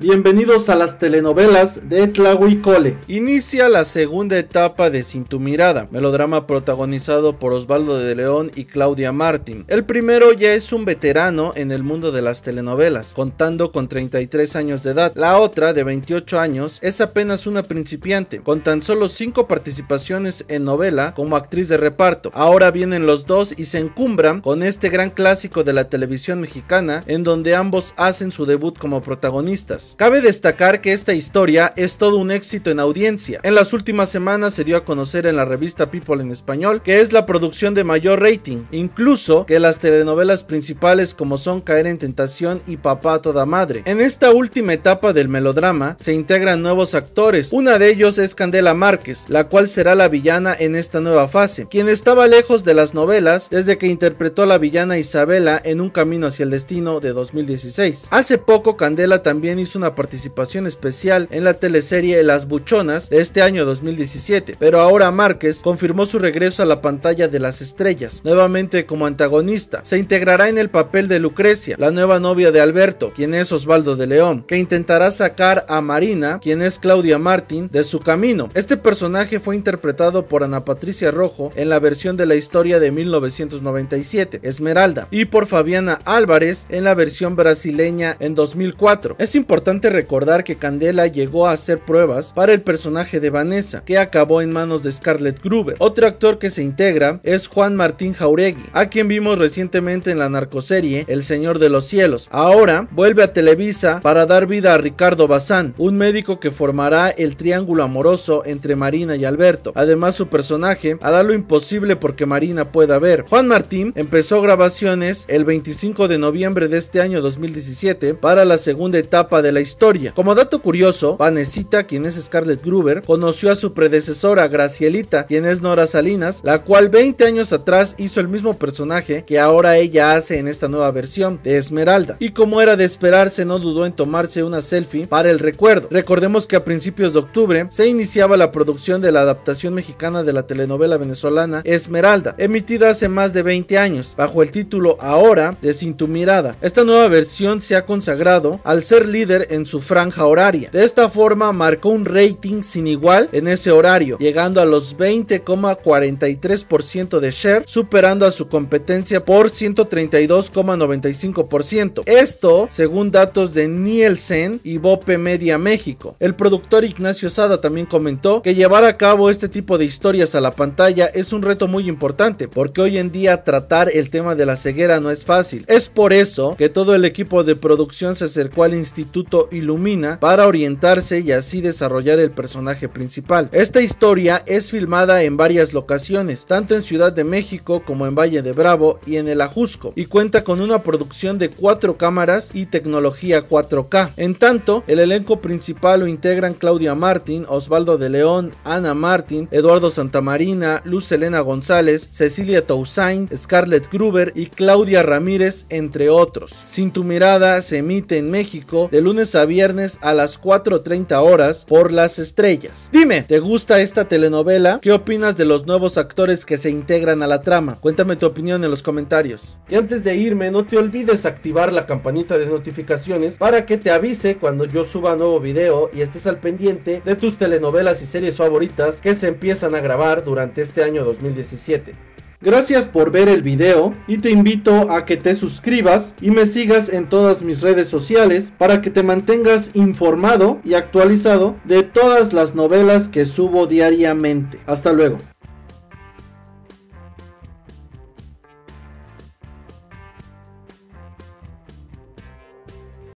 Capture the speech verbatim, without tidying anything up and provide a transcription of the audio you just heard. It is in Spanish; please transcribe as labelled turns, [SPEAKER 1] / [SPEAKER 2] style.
[SPEAKER 1] Bienvenidos a las telenovelas de Tlahuicole.
[SPEAKER 2] Inicia la segunda etapa de Sin tu mirada, melodrama protagonizado por Osvaldo de León y Claudia Martín. El primero ya es un veterano en el mundo de las telenovelas, contando con treinta y tres años de edad. La otra, de veintiocho años, es apenas una principiante, con tan solo cinco participaciones en novela como actriz de reparto. Ahora vienen los dos y se encumbran con este gran clásico de la televisión mexicana, en donde ambos hacen su debut como protagonistas. Cabe destacar que esta historia es todo un éxito en audiencia. En las últimas semanas se dio a conocer en la revista People en español que es la producción de mayor rating, incluso que las telenovelas principales como son Caer en Tentación y Papá a toda madre. En esta última etapa del melodrama se integran nuevos actores. Una de ellos es Candela Márquez, la cual será la villana en esta nueva fase, quien estaba lejos de las novelas desde que interpretó a la villana Isabela en Un camino hacia el destino de dos mil dieciséis. Hace poco Candela también hizo una participación especial en la teleserie Las Buchonas de este año dos mil diecisiete, pero ahora Márquez confirmó su regreso a la pantalla de las estrellas, nuevamente como antagonista. Se integrará en el papel de Lucrecia, la nueva novia de Alberto, quien es Osvaldo de León, que intentará sacar a Marina, quien es Claudia Martín, de su camino. Este personaje fue interpretado por Ana Patricia Rojo en la versión de la historia de mil novecientos noventa y siete, Esmeralda, y por Fabiana Álvarez en la versión brasileña en dos mil cuatro. Es importante recordar que Candela llegó a hacer pruebas para el personaje de Vanessa, que acabó en manos de Scarlett Gruber. Otro actor que se integra es Juan Martín Jauregui, a quien vimos recientemente en la narcoserie El Señor de los Cielos. Ahora vuelve a Televisa para dar vida a Ricardo Bazán, un médico que formará el triángulo amoroso entre Marina y Alberto. Además, su personaje hará lo imposible porque Marina pueda ver. Juan Martín empezó grabaciones el veinticinco de noviembre de este año dos mil diecisiete para la segunda etapa de la historia. Como dato curioso, Vanesita, quien es Scarlett Gruber, conoció a su predecesora Gracielita, quien es Nora Salinas, la cual veinte años atrás hizo el mismo personaje que ahora ella hace en esta nueva versión de Esmeralda, y como era de esperarse, no dudó en tomarse una selfie para el recuerdo. Recordemos que a principios de octubre se iniciaba la producción de la adaptación mexicana de la telenovela venezolana Esmeralda, emitida hace más de veinte años, bajo el título ahora de Sin tu mirada. Esta nueva versión se ha consagrado al ser líder en su franja horaria. De esta forma marcó un rating sin igual en ese horario, llegando a los veinte coma cuarenta y tres por ciento de share, superando a su competencia por ciento treinta y dos coma noventa y cinco por ciento. Esto según datos de Nielsen y Bope Media México. El productor Ignacio Sada también comentó que llevar a cabo este tipo de historias a la pantalla es un reto muy importante, porque hoy en día tratar el tema de la ceguera no es fácil. Es por eso que todo el equipo de producción se acercó al Instituto Ilumina para orientarse y así desarrollar el personaje principal. Esta historia es filmada en varias locaciones, tanto en Ciudad de México como en Valle de Bravo y en el Ajusco, y cuenta con una producción de cuatro cámaras y tecnología cuatro K. En tanto, el elenco principal lo integran Claudia Martín, Osvaldo de León, Ana Martín, Eduardo Santamarina, Luz Helena González, Cecilia Toussaint, Scarlett Gruber y Claudia Ramírez, entre otros. Sin tu mirada se emite en México de lunes a viernes a las cuatro treinta horas por Las Estrellas. Dime, ¿te gusta esta telenovela? ¿Qué opinas de los nuevos actores que se integran a la trama? Cuéntame tu opinión en los comentarios.
[SPEAKER 1] Y antes de irme, no te olvides activar la campanita de notificaciones para que te avise cuando yo suba nuevo video y estés al pendiente de tus telenovelas y series favoritas que se empiezan a grabar durante este año dos mil diecisiete. Gracias por ver el video y te invito a que te suscribas y me sigas en todas mis redes sociales para que te mantengas informado y actualizado de todas las novelas que subo diariamente. Hasta luego.